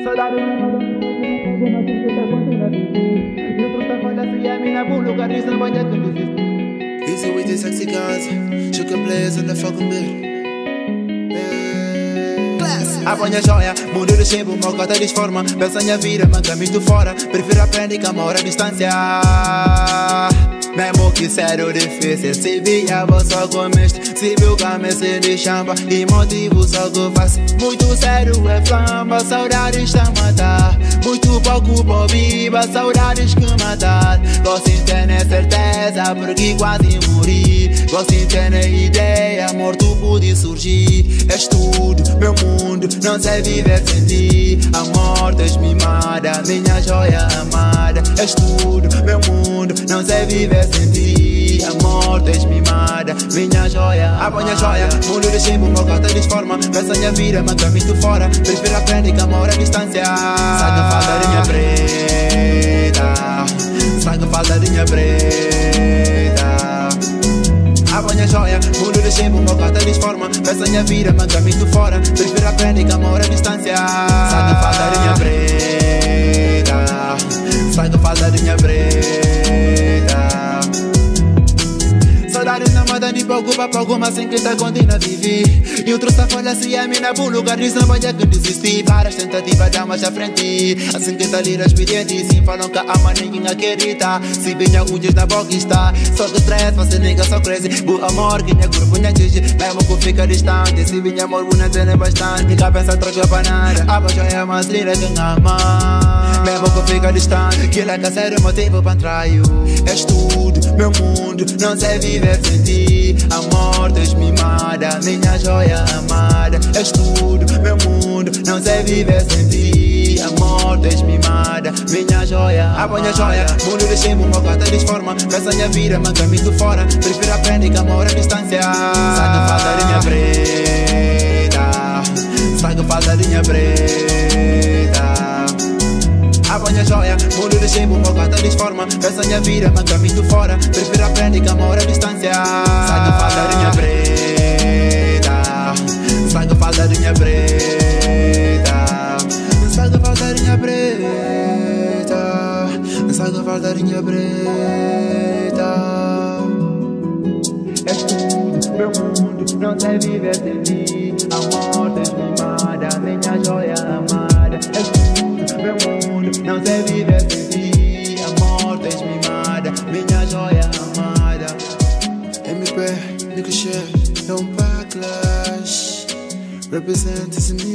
Saudade não e outro tá falha se é mina por lugar de não vai conduzir. Busy with the sexy guys, sugar players in the fucking bed. Apanha joia, mundo de chimbo, mocota disforma. Pensa minha vida, manca muito fora. Prefiro aprender que amor à distância. Mesmo que sério difícil, se via vou só comeste. Se viu camisa de chamba e motivo só que eu faço. Muito sério é flamba, saudades está a matar. Muito pouco por viva, saudades que matar. Gosto de ter certeza porque quase morri. Gosto de ter ideia, morto pode surgir. És tudo, meu mundo, não sei viver sem ti. A morte és mimada, minha joia amada. És tudo, meu mundo, não sei viver sem ti. A morte és mimada, minha joia. Apanha joia, mundo de chimbo, mocota disforma. Pensa minha vida, manca muito fora. Prefiro aprender que amor à distância. Sabe falta de minha preta, sabe falta de minha preta. Apanha joia, mundo de chimbo, mocota disforma. Pensa minha vida, manca muito fora. Prefiro aprender que amor à distância. Sabe falta de minha preta, sabe falta de minha preta. Saudades não mata nem preocupa pouco, mas sem que tá contínua viver. E outro está falha se é mina por lugar diz não vai que desistir. Várias tentativas dá mais à frente. Assim que tá ali expediente, sim falam que ama ninguém acredita. Se vinha dias na boca está. Só que stress, você nega só crazy. Boa amor, que minha corpo não atinge. Mesmo que fica distante, se vinha amor, não tem bastante. Cabeça troca para nada. A voz já é mais linda que ama. Mesmo que fica distante, que ela quer ser o motivo para trair. És tudo, meu mundo, não sei viver sem ti. A morte és mimada, minha joia amada. És tudo, meu mundo, não sei viver sem ti. A morte és mimada, minha joia. Apanha joia, mundo de chimbo, mocota disforma. Pensa minha vida, manca muito fora. Prefiro aprender que amor à distância. Sabe falta de minha preta, sabe falta de minha preta. Apanha joia, mundo de chimbo, mocota disforma. Pensa minha vida, manca muito fora. Prefiro aprender que amor à distância. Sabe falta de minha preta, sabe falta de minha preta. Sabe falta de minha preta, sabe falta de minha preta. És tudo, meu mundo, não sei viver sem ti. A morte és mimada, minha joia amada. És tudo, meu mundo, não sei viver sem ti. A morte és mimada, minha joia amada. MP, nigga shit, é backlash. Represent esse